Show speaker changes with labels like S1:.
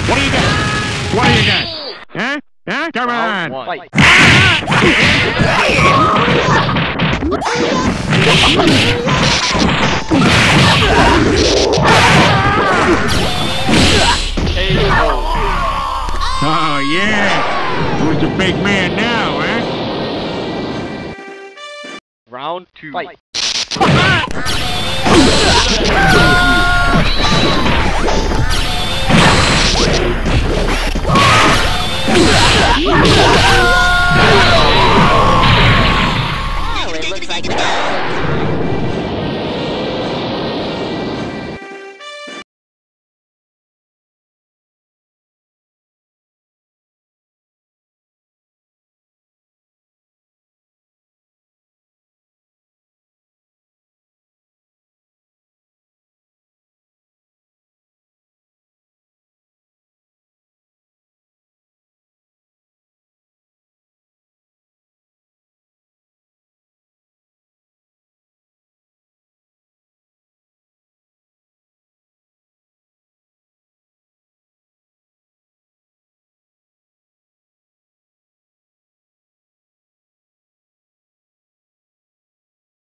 S1: What do you got? What do you got? Huh? Huh? Come on!
S2: Fight.
S1: Oh, yeah! Who's the big man now, huh?
S2: Round 2. Fight.
S3: Oh, it looks like it's